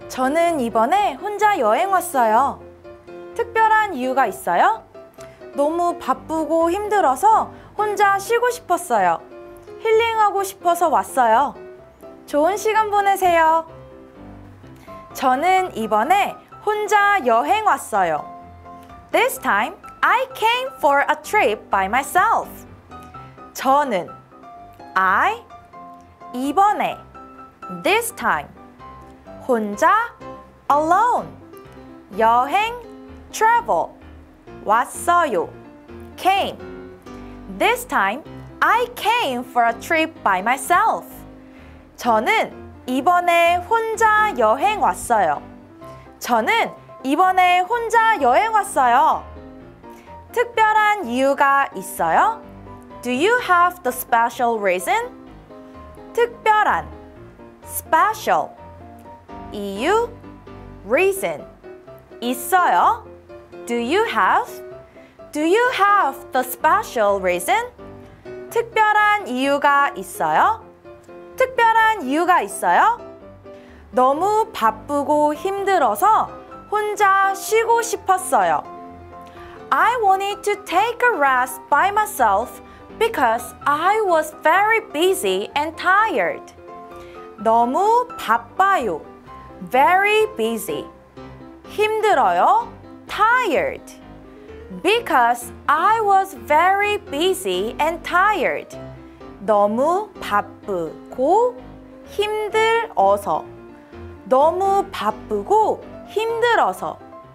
저는 이번에 혼자 여행 왔어요. 특별한 이유가 있어요? 너무 바쁘고 힘들어서 혼자 쉬고 싶었어요. 힐링하고 싶어서 왔어요. 좋은 시간 보내세요. 저는 이번에 혼자 여행 왔어요. This time, I came for a trip by myself. 저는 I 이번에 This time 혼자 alone 여행 travel 왔어요 came This time I came for a trip by myself. 저는 이번에 혼자 여행 왔어요. 저는 이번에 혼자 여행 왔어요. 특별한 이유가 있어요? Do you have the special reason? 특별한 special 이유 reason 있어요? Do you have the special reason? 특별한 이유가 있어요? 특별한 이유가 있어요? 너무 바쁘고 힘들어서 혼자 쉬고 싶었어요. I wanted to take a rest by myself because I was very busy and tired. 너무 바빠요. Very busy. 힘들어요. Tired. Because I was very busy and tired. 너무 바쁘고 힘들어서. 너무 바쁘고 힘들어서.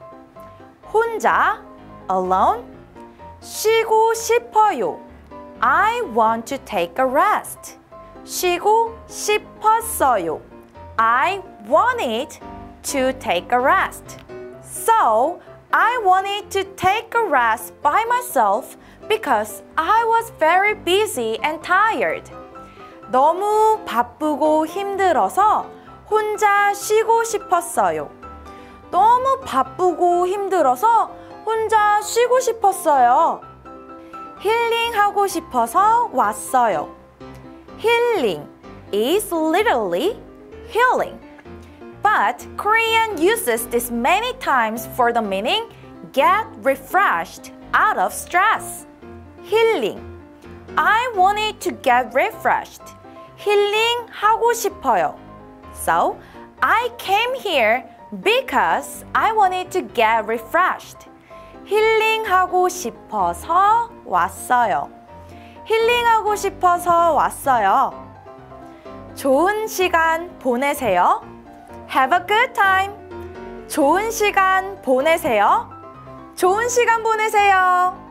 혼자 alone 쉬고 싶어요. I want to take a rest. 쉬고 싶었어요. I wanted to take a rest. So, I wanted to take a rest by myself because I was very busy and tired. 너무 바쁘고 힘들어서 혼자 쉬고 싶었어요. 너무 바쁘고 힘들어서 혼자 쉬고 싶었어요. 힐링하고 싶어서 왔어요. Healing is literally healing. But Korean uses this many times for the meaning get refreshed out of stress. Healing. I wanted to get refreshed. 힐링하고 싶어요. So, I came here because I wanted to get refreshed. 힐링하고 싶어서 왔어요. 힐링하고 싶어서 왔어요. 좋은 시간 보내세요. Have a good time. 좋은 시간 보내세요. 좋은 시간 보내세요.